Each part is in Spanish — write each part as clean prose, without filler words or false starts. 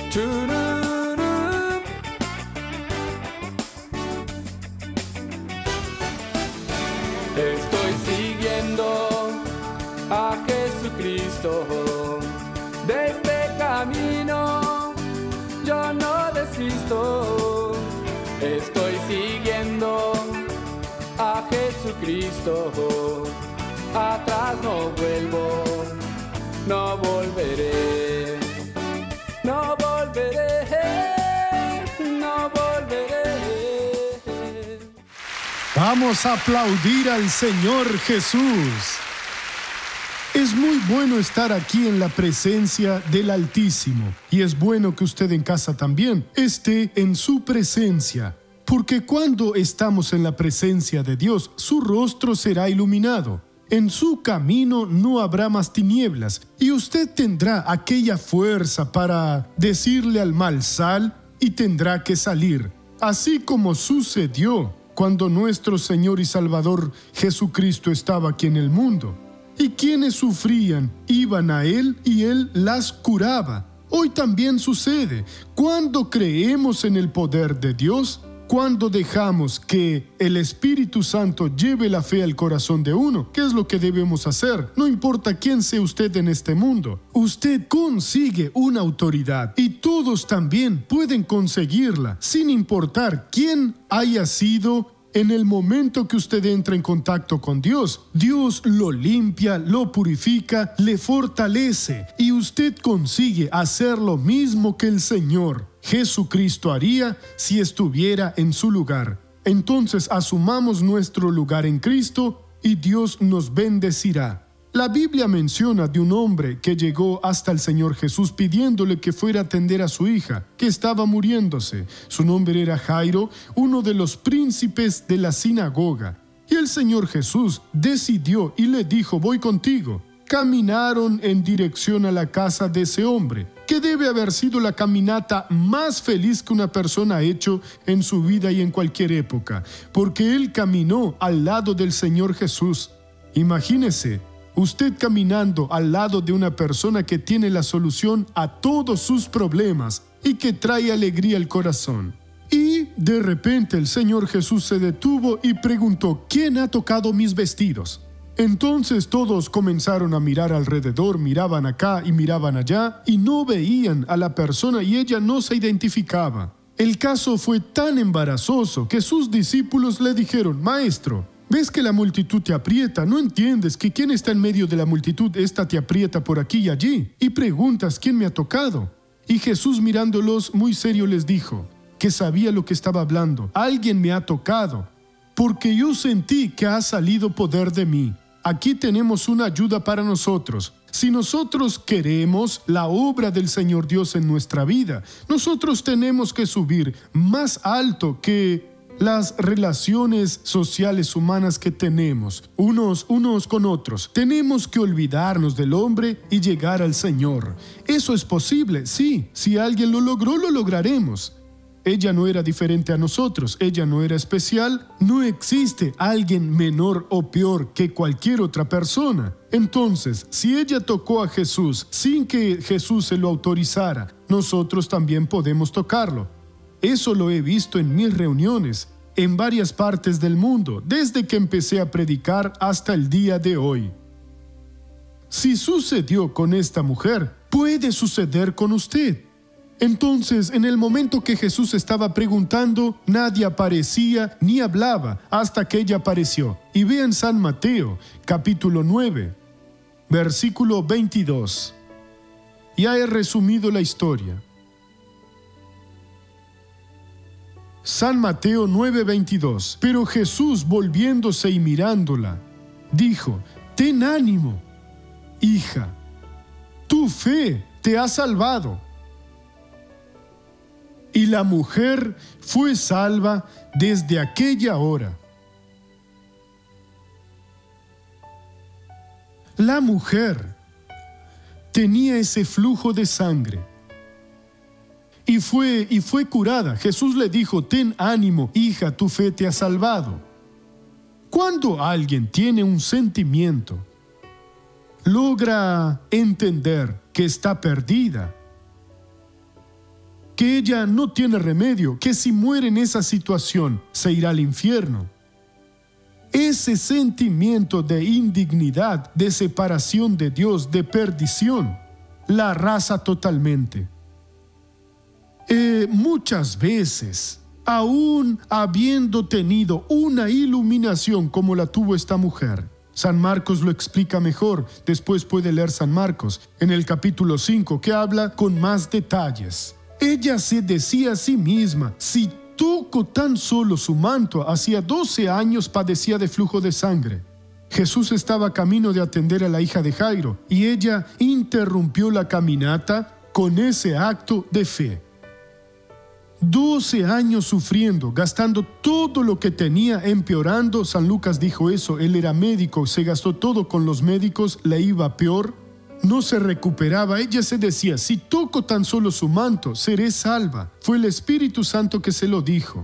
Chururú. Estoy siguiendo a Jesucristo. De este camino yo no desisto. Estoy siguiendo a Jesucristo. Atrás no vuelvo, no volveré, no volveré, no volveré. Vamos a aplaudir al Señor Jesús. Es muy bueno estar aquí en la presencia del Altísimo, y es bueno que usted en casa también esté en su presencia, porque cuando estamos en la presencia de Dios, su rostro será iluminado. En su camino no habrá más tinieblas, y usted tendrá aquella fuerza para decirle al mal sal, y tendrá que salir, así como sucedió cuando nuestro Señor y Salvador Jesucristo estaba aquí en el mundo. Y quienes sufrían iban a Él y Él las curaba. Hoy también sucede. Cuando creemos en el poder de Dios, cuando dejamos que el Espíritu Santo lleve la fe al corazón de uno, ¿qué es lo que debemos hacer? No importa quién sea usted en este mundo, usted consigue una autoridad y todos también pueden conseguirla, sin importar quién haya sido. En el momento que usted entra en contacto con Dios, Dios lo limpia, lo purifica, le fortalece, y usted consigue hacer lo mismo que el Señor Jesucristo haría si estuviera en su lugar. Entonces asumamos nuestro lugar en Cristo y Dios nos bendecirá. La Biblia menciona de un hombre que llegó hasta el Señor Jesús pidiéndole que fuera a atender a su hija, que estaba muriéndose. Su nombre era Jairo, uno de los príncipes de la sinagoga. Y el Señor Jesús decidió y le dijo: voy contigo. Caminaron en dirección a la casa de ese hombre, que debe haber sido la caminata más feliz que una persona ha hecho en su vida y en cualquier época, porque él caminó al lado del Señor Jesús. Imagínese, usted caminando al lado de una persona que tiene la solución a todos sus problemas y que trae alegría al corazón. Y de repente el Señor Jesús se detuvo y preguntó: ¿quién ha tocado mis vestidos? Entonces todos comenzaron a mirar alrededor, miraban acá y miraban allá y no veían a la persona y ella no se identificaba. El caso fue tan embarazoso que sus discípulos le dijeron: Maestro, ¿ves que la multitud te aprieta? ¿No entiendes que quien está en medio de la multitud, esta te aprieta por aquí y allí? Y preguntas: ¿quién me ha tocado? Y Jesús, mirándolos muy serio, les dijo que sabía lo que estaba hablando. Alguien me ha tocado, porque yo sentí que ha salido poder de mí. Aquí tenemos una ayuda para nosotros. Si nosotros queremos la obra del Señor Dios en nuestra vida, nosotros tenemos que subir más alto que las relaciones sociales humanas que tenemos, unos con otros. Tenemos que olvidarnos del hombre y llegar al Señor. Eso es posible, sí. Si alguien lo logró, lo lograremos. Ella no era diferente a nosotros, ella no era especial. No existe alguien menor o peor que cualquier otra persona. Entonces, si ella tocó a Jesús sin que Jesús se lo autorizara, nosotros también podemos tocarlo. Eso lo he visto en mis reuniones, en varias partes del mundo, desde que empecé a predicar hasta el día de hoy. Si sucedió con esta mujer, puede suceder con usted. Entonces, en el momento que Jesús estaba preguntando, nadie aparecía ni hablaba hasta que ella apareció. Y vean San Mateo, capítulo 9, versículo 22. Ya he resumido la historia. San Mateo 9:22. Pero Jesús, volviéndose y mirándola, dijo: ten ánimo, hija, tu fe te ha salvado. Y la mujer fue salva desde aquella hora. La mujer tenía ese flujo de sangre y fue curada. Jesús le dijo: ten ánimo, hija, tu fe te ha salvado. Cuando alguien tiene un sentimiento, logra entender que está perdida, que ella no tiene remedio, que si muere en esa situación se irá al infierno. Ese sentimiento de indignidad, de separación de Dios, de perdición, la arrasa totalmente. Muchas veces, aún habiendo tenido una iluminación como la tuvo esta mujer, San Marcos lo explica mejor, después puede leer San Marcos, en el capítulo 5, que habla con más detalles. Ella se decía a sí misma, si toco tan solo su manto, hacía 12 años padecía de flujo de sangre. Jesús estaba camino de atender a la hija de Jairo, y ella interrumpió la caminata con ese acto de fe. 12 años sufriendo, gastando todo lo que tenía, empeorando. San Lucas dijo eso, él era médico, se gastó todo con los médicos, le iba peor, no se recuperaba. Ella se decía, si toco tan solo su manto, seré salva. Fue el Espíritu Santo que se lo dijo.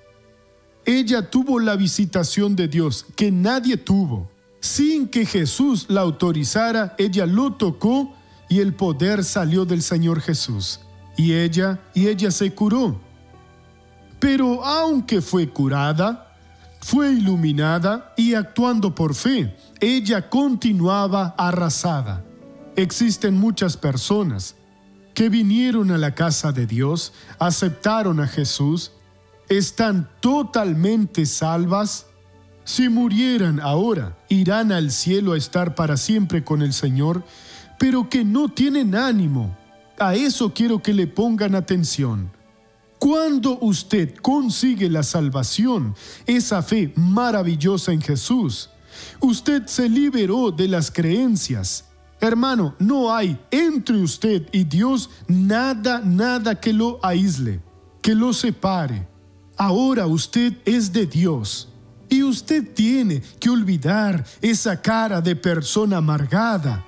Ella tuvo la visitación de Dios, que nadie tuvo. Sin que Jesús la autorizara, ella lo tocó y el poder salió del Señor Jesús. Y ella se curó. Pero aunque fue curada, fue iluminada y actuando por fe, ella continuaba arrasada. Existen muchas personas que vinieron a la casa de Dios, aceptaron a Jesús, están totalmente salvas. Si murieran ahora, irán al cielo a estar para siempre con el Señor, pero que no tienen ánimo. A eso quiero que le pongan atención. Cuando usted consigue la salvación, esa fe maravillosa en Jesús, usted se liberó de las creencias. Hermano, no hay entre usted y Dios nada que lo aísle, que lo separe. Ahora usted es de Dios y usted tiene que olvidar esa cara de persona amargada.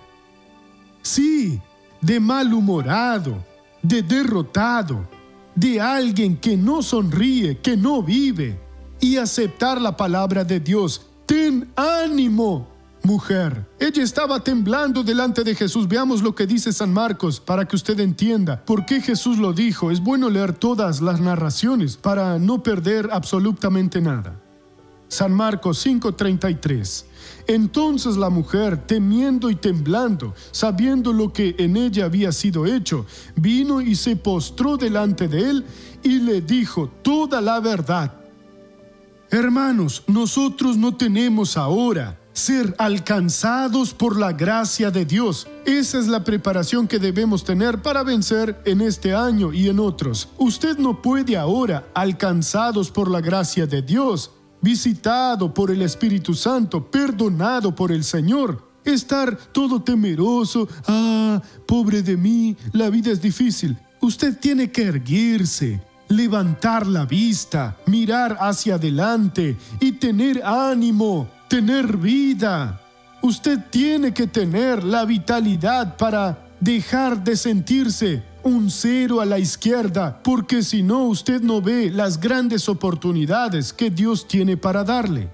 Sí, de malhumorado, de derrotado, de alguien que no sonríe, que no vive, y aceptar la palabra de Dios. Ten ánimo, mujer. Ella estaba temblando delante de Jesús. Veamos lo que dice San Marcos para que usted entienda por qué Jesús lo dijo. Es bueno leer todas las narraciones para no perder absolutamente nada. San Marcos 5:33. Entonces la mujer, temiendo y temblando, sabiendo lo que en ella había sido hecho, vino y se postró delante de él y le dijo toda la verdad. Hermanos, nosotros no tenemos ahora ser alcanzados por la gracia de Dios. Esa es la preparación que debemos tener para vencer en este año y en otros. Usted no puede ahora, alcanzados por la gracia de Dios, visitado por el Espíritu Santo, perdonado por el Señor, estar todo temeroso. Pobre de mí, la vida es difícil. Usted tiene que erguirse, levantar la vista, mirar hacia adelante y tener ánimo, tener vida. Usted tiene que tener la vitalidad para dejar de sentirse un cero a la izquierda, porque si no, usted no ve las grandes oportunidades que Dios tiene para darle.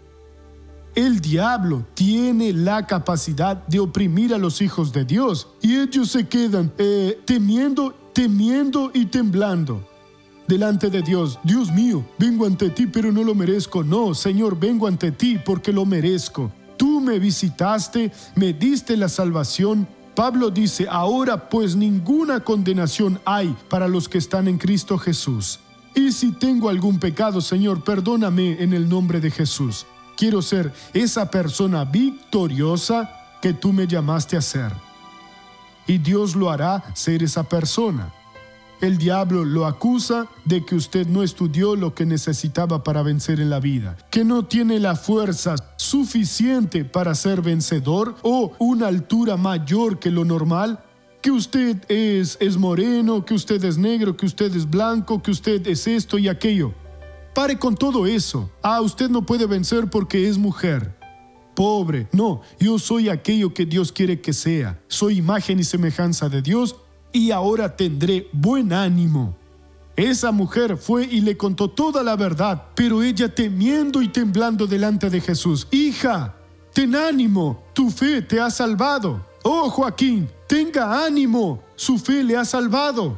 El diablo tiene la capacidad de oprimir a los hijos de Dios y ellos se quedan temiendo y temblando delante de Dios. Dios mío, vengo ante ti, pero no lo merezco. No, Señor, vengo ante ti porque lo merezco. Tú me visitaste, me diste la salvación. Pablo dice, ahora pues ninguna condenación hay para los que están en Cristo Jesús. Y si tengo algún pecado, Señor, perdóname en el nombre de Jesús. Quiero ser esa persona victoriosa que tú me llamaste a ser. Y Dios lo hará ser esa persona. El diablo lo acusa de que usted no estudió lo que necesitaba para vencer en la vida, que no tiene la fuerza suficiente para ser vencedor o una altura mayor que lo normal, que usted es moreno, que usted es negro, que usted es blanco, que usted es esto y aquello. Pare con todo eso. Usted no puede vencer porque es mujer. Pobre, no, yo soy aquello que Dios quiere que sea. Soy imagen y semejanza de Dios. Y ahora tendré buen ánimo. Esa mujer fue y le contó toda la verdad, pero ella temiendo y temblando delante de Jesús. Hija, ten ánimo, tu fe te ha salvado. Oh, Joaquín, tenga ánimo, su fe le ha salvado.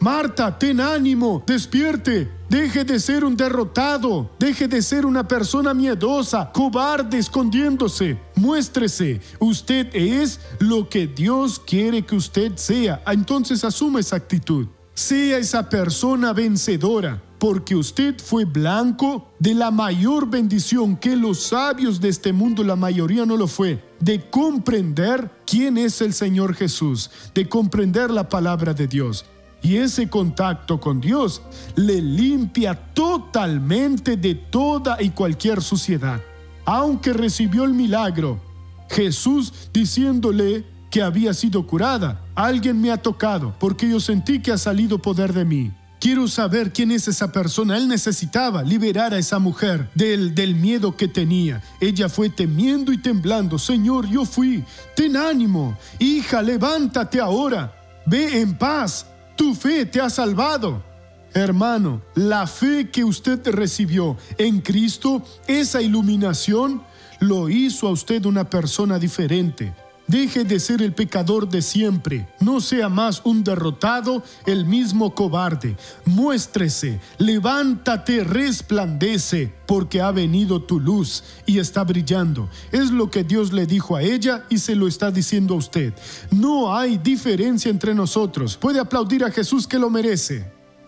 Marta, ten ánimo, despierte. Deje de ser un derrotado. Deje de ser una persona miedosa, cobarde, escondiéndose. Muéstrese. Usted es lo que Dios quiere que usted sea. Entonces asuma esa actitud. Sea esa persona vencedora, porque usted fue blanco de la mayor bendición que los sabios de este mundo, la mayoría no lo fue, de comprender quién es el Señor Jesús, de comprender la palabra de Dios. Y ese contacto con Dios le limpia totalmente de toda y cualquier suciedad. Aunque recibió el milagro, Jesús diciéndole que había sido curada: alguien me ha tocado porque yo sentí que ha salido poder de mí. Quiero saber quién es esa persona. Él necesitaba liberar a esa mujer del miedo que tenía. Ella fue temiendo y temblando. Señor, yo fui. Ten ánimo. Hija, levántate ahora. Ve en paz. Tu fe te ha salvado. Hermano, la fe que usted recibió en Cristo, esa iluminación, lo hizo a usted una persona diferente. Deje de ser el pecador de siempre. No sea más un derrotado, el mismo cobarde. Muéstrese, levántate, resplandece, porque ha venido tu luz y está brillando. Es lo que Dios le dijo a ella y se lo está diciendo a usted. No hay diferencia entre nosotros. Puede aplaudir a Jesús, que lo merece.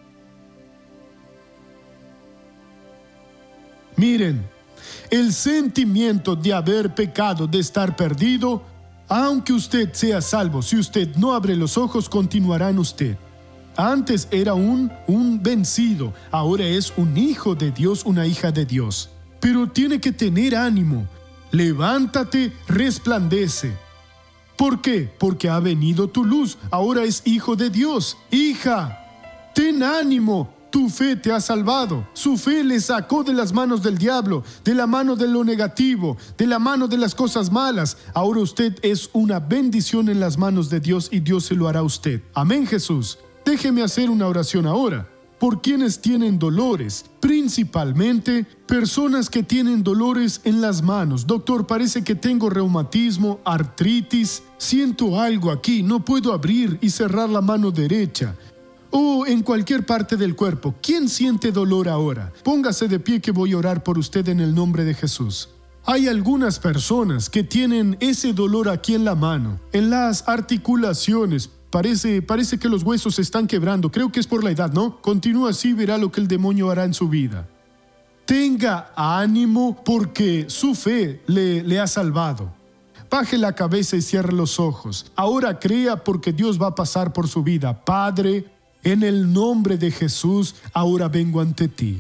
Miren, el sentimiento de haber pecado, de estar perdido, aunque usted sea salvo, si usted no abre los ojos, continuará en usted. Antes era un vencido, ahora es un hijo de Dios, una hija de Dios. Pero tiene que tener ánimo. Levántate, resplandece. ¿Por qué? Porque ha venido tu luz, ahora es hijo de Dios. Hija, ten ánimo. Tu fe te ha salvado. Su fe le sacó de las manos del diablo, de la mano de lo negativo, de la mano de las cosas malas. Ahora usted es una bendición en las manos de Dios y Dios se lo hará a usted. Amén, Jesús. Déjeme hacer una oración ahora. Por quienes tienen dolores, principalmente personas que tienen dolores en las manos. Doctor, parece que tengo reumatismo, artritis. Siento algo aquí, no puedo abrir y cerrar la mano derecha. O en cualquier parte del cuerpo. ¿Quién siente dolor ahora? Póngase de pie que voy a orar por usted en el nombre de Jesús. Hay algunas personas que tienen ese dolor aquí en la mano, en las articulaciones. Parece que los huesos se están quebrando. Creo que es por la edad, ¿no? Continúa así, verá lo que el demonio hará en su vida. Tenga ánimo porque su fe le ha salvado. Baje la cabeza y cierre los ojos. Ahora crea porque Dios va a pasar por su vida. Padre, en el nombre de Jesús, ahora vengo ante ti.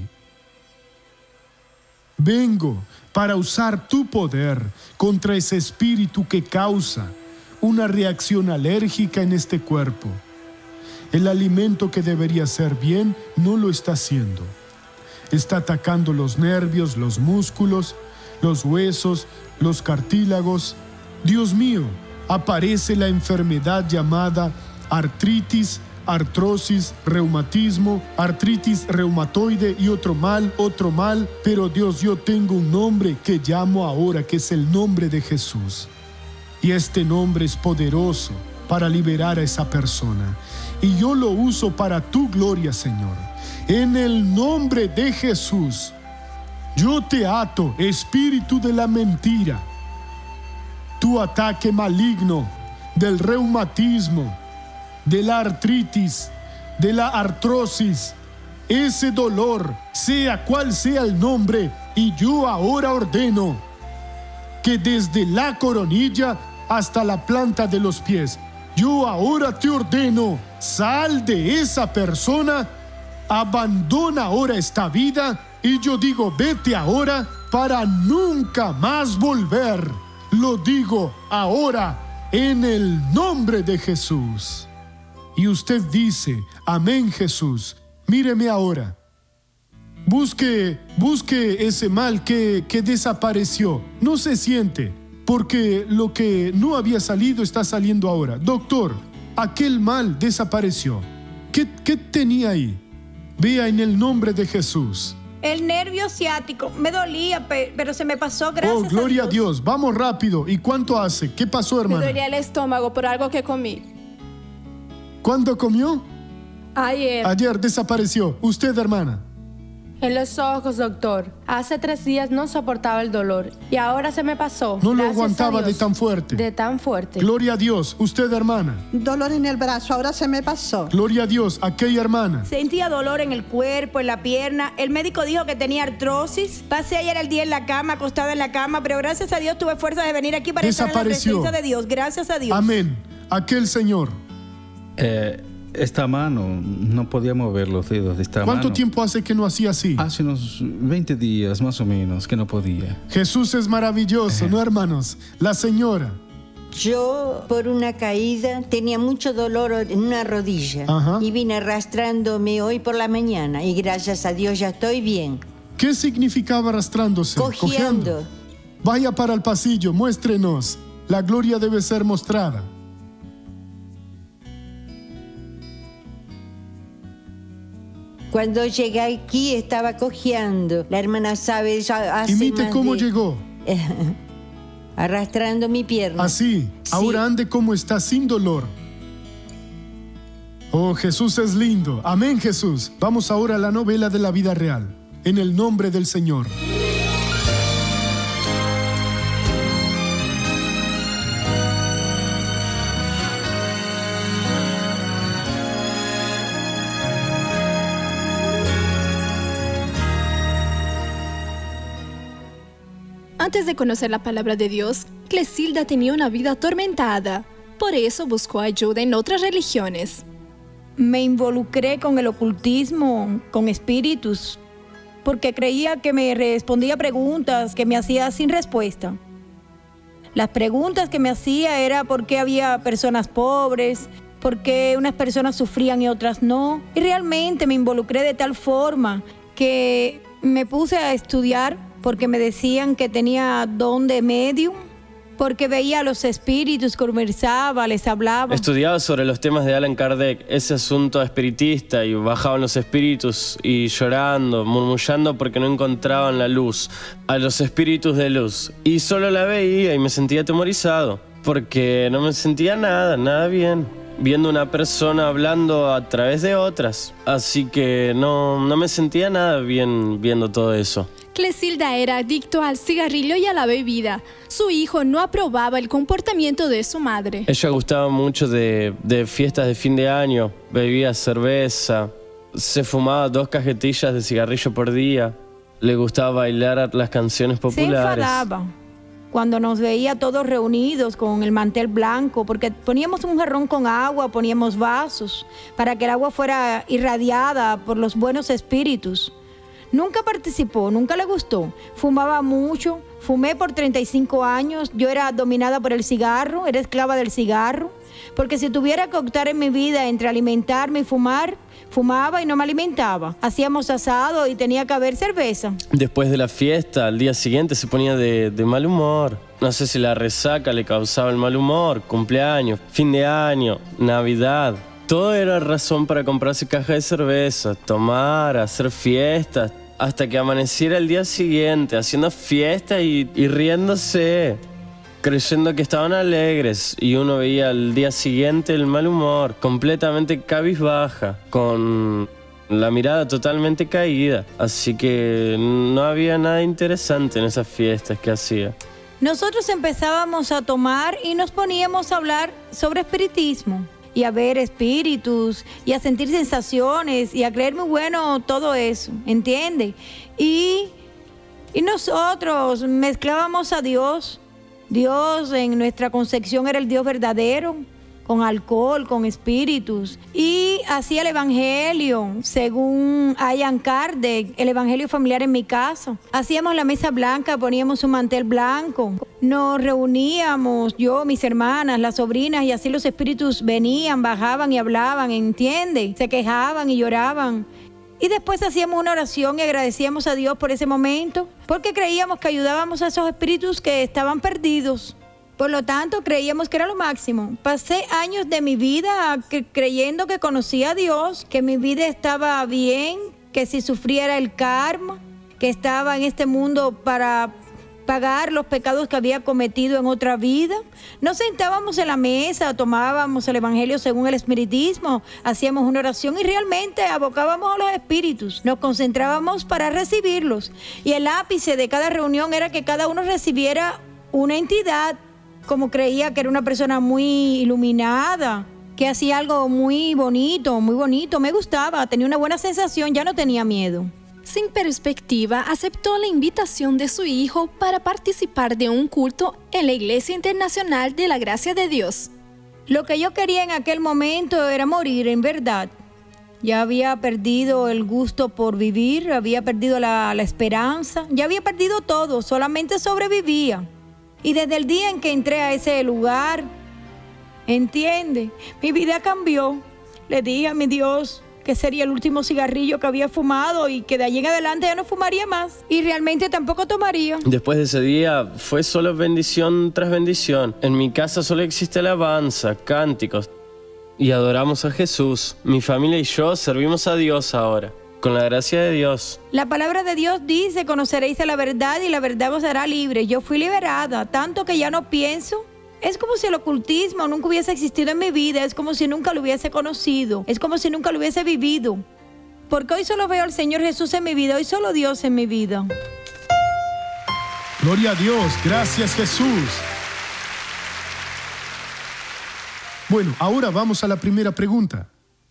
Vengo para usar tu poder contra ese espíritu que causa una reacción alérgica en este cuerpo. El alimento que debería ser bien no lo está haciendo. Está atacando los nervios, los músculos, los huesos, los cartílagos. Dios mío, aparece la enfermedad llamada artritis, artrosis, reumatismo, artritis reumatoide y otro mal, pero Dios, yo tengo un nombre que llamo ahora, que es el nombre de Jesús. Y este nombre es poderoso para liberar a esa persona. Y yo lo uso para tu gloria, Señor. En el nombre de Jesús, yo te ato, espíritu de la mentira, tu ataque maligno del reumatismo, de la artritis, de la artrosis, ese dolor, sea cual sea el nombre, y yo ahora ordeno que desde la coronilla hasta la planta de los pies, yo ahora te ordeno, sal de esa persona, abandona ahora esta vida, y yo digo, vete ahora para nunca más volver. Lo digo ahora en el nombre de Jesús. Y usted dice, amén, Jesús. Míreme ahora. Busque ese mal que desapareció. No se siente, porque lo que no había salido está saliendo ahora. Doctor, aquel mal desapareció. ¿Qué tenía ahí? Vea en el nombre de Jesús. El nervio ciático. Me dolía, pero se me pasó, gracias a Dios. Oh, gloria a Dios. Vamos rápido. ¿Y cuánto hace? ¿Qué pasó, hermano? Me dolía el estómago por algo que comí. ¿Cuándo comió? Ayer. Ayer desapareció. ¿Usted, hermana? En los ojos, doctor. Hace 3 días no soportaba el dolor y ahora se me pasó. No lo Gracias aguantaba a de Dios. tan fuerte. De tan fuerte. Gloria a Dios. ¿Usted, hermana? Dolor en el brazo, ahora se me pasó. Gloria a Dios. Aquella hermana. Sentía dolor en el cuerpo, en la pierna. El médico dijo que tenía artrosis. Pasé ayer el día en la cama, acostada en la cama, pero gracias a Dios tuve fuerza de venir aquí para estar en la Desapareció. presencia de Dios. Gracias a Dios. Amén. Aquel señor. Esta mano, no podía mover los dedos de esta mano. ¿Cuánto tiempo hace que no hacía así? Hace unos 20 días más o menos que no podía. Jesús es maravilloso, ¿no, hermanos? La señora. Yo, por una caída, tenía mucho dolor en una rodilla. Ajá. Y vine arrastrándome hoy por la mañana. Y gracias a Dios ya estoy bien. ¿Qué significaba arrastrándose? Cojeando. Vaya para el pasillo, muéstrenos. La gloria debe ser mostrada. Cuando llegué aquí estaba cojeando. La hermana sabe, ya hace Imite más cómo de- llegó. Arrastrando mi pierna. Así. Ahora ande como está, sin dolor. Oh, Jesús es lindo. Amén, Jesús. Vamos ahora a la novela de la vida real. En el nombre del Señor. Antes de conocer la palabra de Dios, Clesilda tenía una vida atormentada. Por eso buscó ayuda en otras religiones. Me involucré con el ocultismo, con espíritus, porque creía que me respondía preguntas que me hacía sin respuesta. Las preguntas que me hacía era por qué había personas pobres, por qué unas personas sufrían y otras no. Y realmente me involucré de tal forma que me puse a estudiar porque me decían que tenía don de medium, porque veía a los espíritus, conversaba, les hablaba. Estudiaba sobre los temas de Allan Kardec, ese asunto espiritista, y bajaban los espíritus y llorando, murmullando porque no encontraban la luz, a los espíritus de luz. Y solo la veía y me sentía atemorizado, porque no me sentía nada bien, viendo una persona hablando a través de otras. Así que no me sentía nada bien viendo todo eso. Clesilda era adicto al cigarrillo y a la bebida. Su hijo no aprobaba el comportamiento de su madre. Ella gustaba mucho de fiestas de fin de año, bebía cerveza, se fumaba 2 cajetillas de cigarrillo por día, le gustaba bailar las canciones populares. Se enfadaba cuando nos veía todos reunidos con el mantel blanco, porque poníamos un jarrón con agua, poníamos vasos, para que el agua fuera irradiada por los buenos espíritus. Nunca participó, nunca le gustó. Fumaba mucho, fumé por 35 años. Yo era dominada por el cigarro, era esclava del cigarro. Porque si tuviera que optar en mi vida entre alimentarme y fumar, fumaba y no me alimentaba. Hacíamos asado y tenía que haber cerveza. Después de la fiesta, al día siguiente se ponía de mal humor. No sé si la resaca le causaba el mal humor, cumpleaños, fin de año, Navidad. Todo era razón para comprarse caja de cerveza, tomar, hacer fiestas, hasta que amaneciera el día siguiente, haciendo fiestas y riéndose, creyendo que estaban alegres, y uno veía al día siguiente el mal humor, completamente cabizbaja, con la mirada totalmente caída. Así que no había nada interesante en esas fiestas que hacía. Nosotros empezábamos a tomar y nos poníamos a hablar sobre espiritismo. Y a ver espíritus, y a sentir sensaciones, y a creer muy bueno todo eso, ¿entiende? Y nosotros mezclábamos a Dios. Dios en nuestra concepción era el Dios verdadero, con alcohol, con espíritus. Y hacía el evangelio, según Allan Kardec, el evangelio familiar en mi casa. Hacíamos la mesa blanca, poníamos un mantel blanco. Nos reuníamos, yo, mis hermanas, las sobrinas, y así los espíritus venían, bajaban y hablaban, ¿entiende? Se quejaban y lloraban. Y después hacíamos una oración y agradecíamos a Dios por ese momento, porque creíamos que ayudábamos a esos espíritus que estaban perdidos. Por lo tanto, creíamos que era lo máximo. Pasé años de mi vida creyendo que conocía a Dios, que mi vida estaba bien, que si sufría era el karma, que estaba en este mundo para pagar los pecados que había cometido en otra vida. Nos sentábamos en la mesa, tomábamos el evangelio según el espiritismo, hacíamos una oración y realmente abocábamos a los espíritus. Nos concentrábamos para recibirlos. Y el ápice de cada reunión era que cada uno recibiera una entidad, como creía que era una persona muy iluminada, que hacía algo muy bonito, me gustaba, tenía una buena sensación, ya no tenía miedo. Sin perspectiva, aceptó la invitación de su hijo para participar de un culto en la Iglesia Internacional de la Gracia de Dios. Lo que yo quería en aquel momento era morir, en verdad. Ya había perdido el gusto por vivir, había perdido la esperanza, ya había perdido todo, solamente sobrevivía. Y desde el día en que entré a ese lugar, entiende, mi vida cambió. Le dije a mi Dios que sería el último cigarrillo que había fumado y que de allí en adelante ya no fumaría más. Y realmente tampoco tomaría. Después de ese día fue solo bendición tras bendición. En mi casa solo existe alabanza, cánticos y adoramos a Jesús. Mi familia y yo servimos a Dios ahora, con la gracia de Dios. La palabra de Dios dice, conoceréis a la verdad y la verdad os hará libre. Yo fui liberada, tanto que ya no pienso. Es como si el ocultismo nunca hubiese existido en mi vida, es como si nunca lo hubiese conocido, es como si nunca lo hubiese vivido. Porque hoy solo veo al Señor Jesús en mi vida, hoy solo Dios en mi vida. Gloria a Dios, gracias Jesús. Bueno, ahora vamos a la primera pregunta.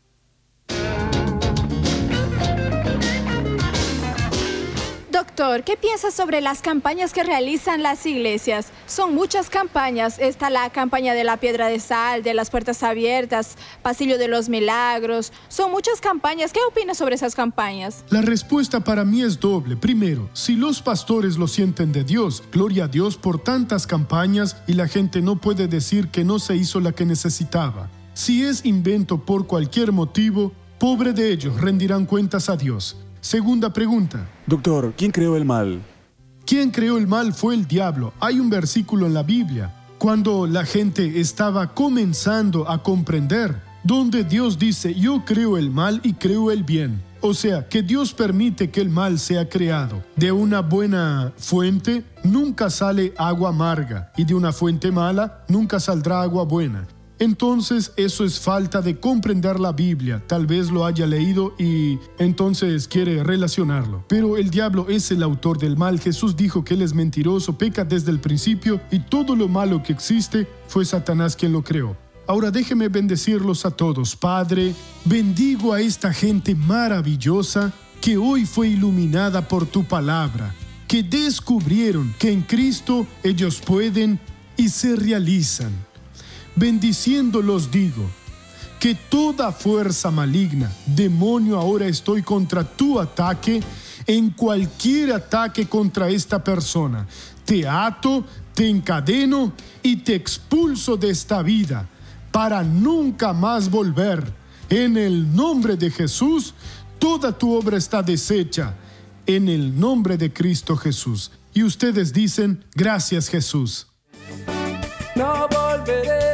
Doctor, ¿qué piensas sobre las campañas que realizan las iglesias? Son muchas campañas. Está la campaña de la piedra de sal, de las puertas abiertas, pasillo de los milagros. Son muchas campañas. ¿Qué opinas sobre esas campañas? La respuesta para mí es doble. Primero, si los pastores lo sienten de Dios, gloria a Dios por tantas campañas y la gente no puede decir que no se hizo la que necesitaba. Si es invento por cualquier motivo, pobre de ellos, rendirán cuentas a Dios. Segunda pregunta. Doctor, ¿quién creó el mal? ¿Quién creó el mal fue el diablo? Hay un versículo en la Biblia, cuando la gente estaba comenzando a comprender, donde Dios dice, yo creo el mal y creo el bien. O sea, que Dios permite que el mal sea creado. De una buena fuente nunca sale agua amarga y de una fuente mala nunca saldrá agua buena. Entonces eso es falta de comprender la Biblia. Tal vez lo haya leído y entonces quiere relacionarlo. Pero el diablo es el autor del mal. Jesús dijo que él es mentiroso, peca desde el principio y todo lo malo que existe fue Satanás quien lo creó. Ahora déjeme bendecirlos a todos. Padre, bendigo a esta gente maravillosa que hoy fue iluminada por tu palabra, que descubrieron que en Cristo ellos pueden y se realizan. Bendiciéndolos digo, que toda fuerza maligna, demonio, ahora estoy contra tu ataque, en cualquier ataque contra esta persona. Te ato, te encadeno y te expulso de esta vida, para nunca más volver. En el nombre de Jesús, toda tu obra está deshecha, en el nombre de Cristo Jesús. Y ustedes dicen, gracias Jesús. No volveré.